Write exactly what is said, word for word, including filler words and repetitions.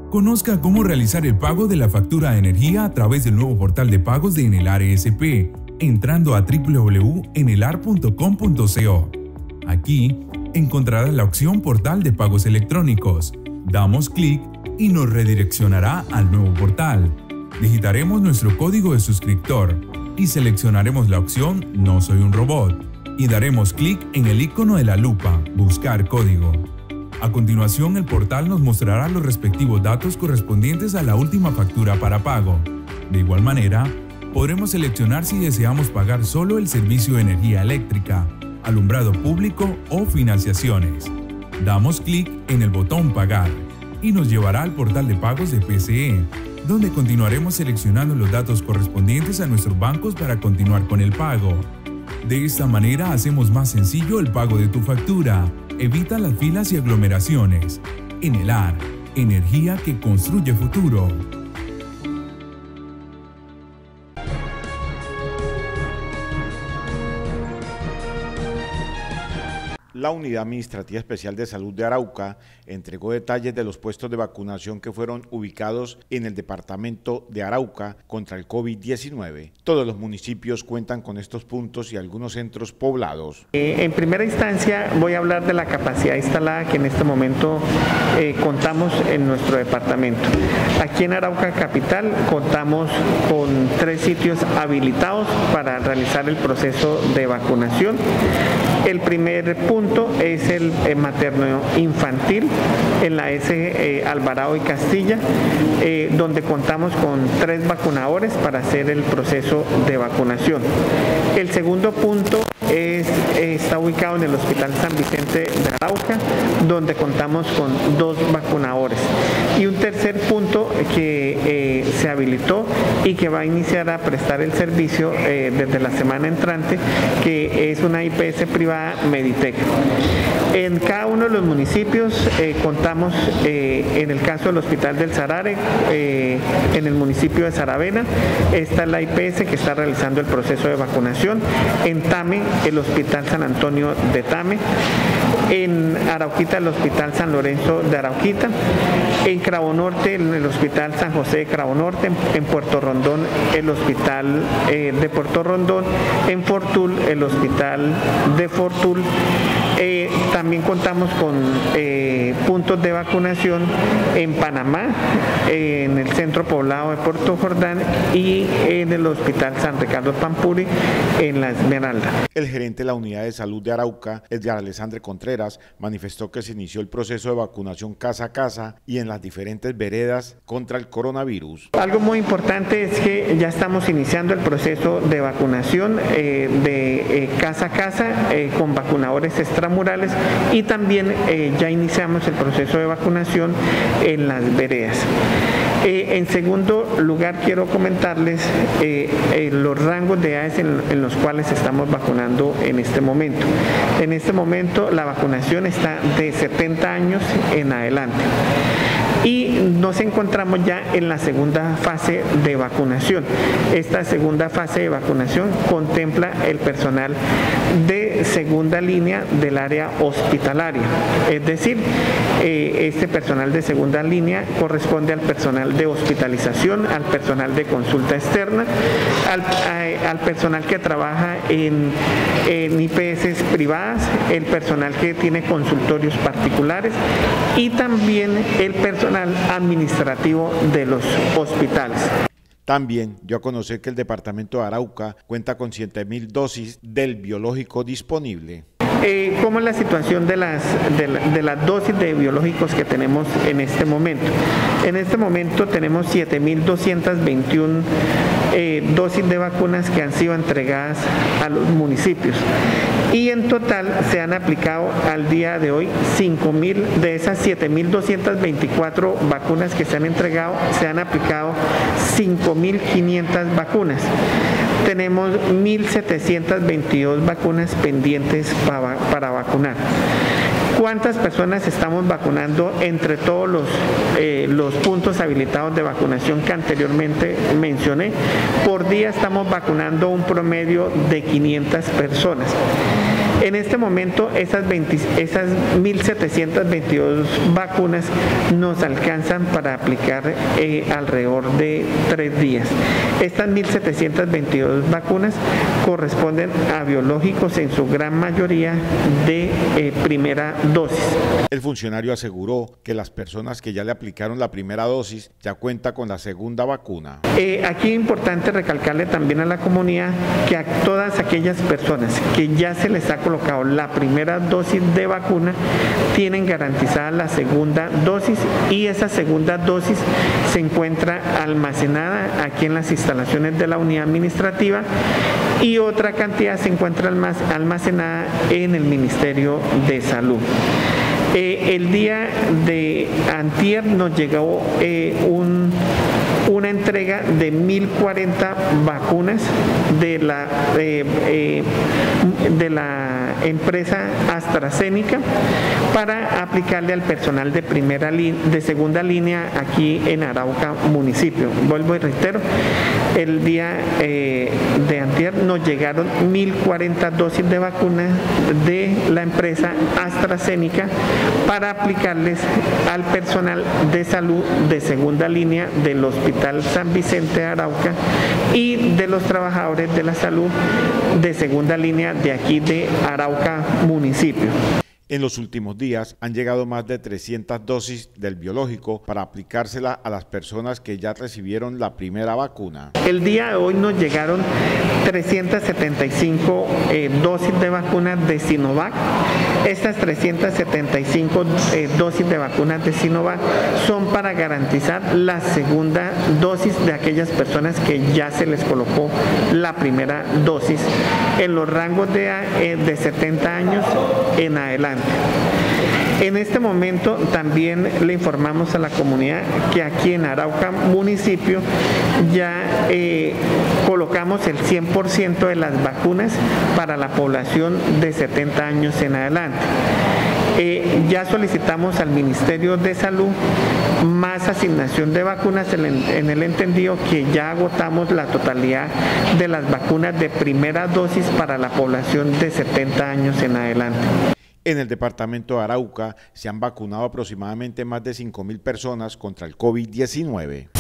Conozca cómo realizar el pago de la factura de energía a través del nuevo portal de pagos de Enelar E S P, entrando a doble u doble u doble u punto enelar punto com punto co. Aquí encontrará la opción Portal de Pagos Electrónicos. Damos clic y nos redireccionará al nuevo portal. Digitaremos nuestro código de suscriptor y seleccionaremos la opción No soy un robot y daremos clic en el icono de la lupa Buscar código. A continuación, el portal nos mostrará los respectivos datos correspondientes a la última factura para pago. De igual manera, podremos seleccionar si deseamos pagar solo el servicio de energía eléctrica, alumbrado público o financiaciones. Damos clic en el botón Pagar y nos llevará al portal de pagos de P S E, donde continuaremos seleccionando los datos correspondientes a nuestros bancos para continuar con el pago. De esta manera hacemos más sencillo el pago de tu factura. Evita las filas y aglomeraciones. Enelar, energía que construye futuro. La Unidad Administrativa Especial de Salud de Arauca entregó detalles de los puestos de vacunación que fueron ubicados en el departamento de Arauca contra el COVID diecinueve. Todos los municipios cuentan con estos puntos y algunos centros poblados. Eh, en primera instancia voy a hablar de la capacidad instalada que en este momento eh, contamos en nuestro departamento. Aquí en Arauca Capital contamos con tres sitios habilitados para realizar el proceso de vacunación. El primer punto es el eh, materno infantil en la S eh, Alvarado y Castilla, eh, donde contamos con tres vacunadores para hacer el proceso de vacunación. El segundo punto es, eh, está ubicado en el Hospital San Vicente de Arauca, donde contamos con dos vacunadores. Y un tercer punto que eh, se habilitó y que va a iniciar a prestar el servicio eh, desde la semana entrante, que es una I P S privada Meditec. En cada uno de los municipios eh, contamos, eh, en el caso del Hospital del Sarare, eh, en el municipio de Saravena, está la I P S que está realizando el proceso de vacunación. En Tame, el Hospital San Antonio de Tame. En Arauquita, el Hospital San Lorenzo de Arauquita. En Cravo Norte, en el Hospital San José de Cravo Norte. En Puerto Rondón, el Hospital eh, de Puerto Rondón. En Fortul, el Hospital de Fortul. Eh, también contamos con eh, puntos de vacunación en Panamá, eh, en el centro poblado de Puerto Jordán y en el Hospital San Ricardo Pampuri, en La Esmeralda. El gerente de la Unidad de Salud de Arauca, Edgar Alessandre Contreras, manifestó que se inició el proceso de vacunación casa a casa y en las diferentes veredas contra el coronavirus. Algo muy importante es que ya estamos iniciando el proceso de vacunación eh, de eh, casa a casa eh, con vacunadores extramurales y también eh, ya iniciamos el proceso de vacunación en las veredas. Eh, en segundo lugar, quiero comentarles eh, eh, los rangos de edades en, en los cuales estamos vacunando en este momento. En este momento la vacunación está de setenta años en adelante. Y nos encontramos ya en la segunda fase de vacunación. Esta segunda fase de vacunación contempla el personal de segunda línea del área hospitalaria. Es decir, eh, este personal de segunda línea corresponde al personal de hospitalización, al personal de consulta externa, al, a, al personal que trabaja en, en I P S privadas, el personal que tiene consultorios particulares y también el personal administrativo de los hospitales. También dio a conocer que el departamento de Arauca cuenta con siete mil dosis del biológico disponible. Eh, ¿Cómo es la situación de las, de, la, de las dosis de biológicos que tenemos en este momento? En este momento tenemos siete mil doscientas veintiuna eh, dosis de vacunas que han sido entregadas a los municipios. Y en total se han aplicado al día de hoy cinco mil, de esas siete mil doscientas veinticuatro vacunas que se han entregado, se han aplicado cinco mil quinientas vacunas. Tenemos mil setecientas veintidós vacunas pendientes para, para vacunar. ¿Cuántas personas estamos vacunando entre todos los, eh, los puntos habilitados de vacunación que anteriormente mencioné? Por día estamos vacunando un promedio de quinientas personas. En este momento esas, veinte, esas mil setecientas veintidós vacunas nos alcanzan para aplicar eh, alrededor de tres días. Estas mil setecientas veintidós vacunas corresponden a biológicos en su gran mayoría de eh, primera dosis. El funcionario aseguró que las personas que ya le aplicaron la primera dosis ya cuentan con la segunda vacuna. Eh, aquí es importante recalcarle también a la comunidad que a todas aquellas personas que ya se les ha colocado la primera dosis de vacuna tienen garantizada la segunda dosis y esa segunda dosis se encuentra almacenada aquí en las instalaciones de la unidad administrativa y otra cantidad se encuentra almacenada en el Ministerio de Salud. Eh, el día de antier nos llegó eh, un, una entrega de mil cuarenta vacunas de la, eh, eh, de la empresa AstraZeneca para aplicarle al personal de, primera de segunda línea aquí en Arauca municipio. Vuelvo y reitero, el día eh, de antier nos llegaron mil cuarenta dosis de vacunas de la empresa AstraZeneca para aplicarles al personal de salud de segunda línea del Hospital San Vicente de Arauca y de los trabajadores de la salud de segunda línea de aquí de Arauca municipio. En los últimos días han llegado más de trescientas dosis del biológico para aplicársela a las personas que ya recibieron la primera vacuna. El día de hoy nos llegaron trescientas setenta y cinco eh, dosis de vacunas de Sinovac. Estas trescientas setenta y cinco eh, dosis de vacunas de Sinovac son para garantizar la segunda dosis de aquellas personas que ya se les colocó la primera dosis en los rangos de, eh, de setenta años en adelante. En este momento también le informamos a la comunidad que aquí en Arauca municipio ya eh, colocamos el cien por ciento de las vacunas para la población de setenta años en adelante. Eh, ya solicitamos al Ministerio de Salud más asignación de vacunas en el, en el entendido que ya agotamos la totalidad de las vacunas de primera dosis para la población de setenta años en adelante. En el departamento de Arauca se han vacunado aproximadamente más de cinco mil personas contra el COVID diecinueve.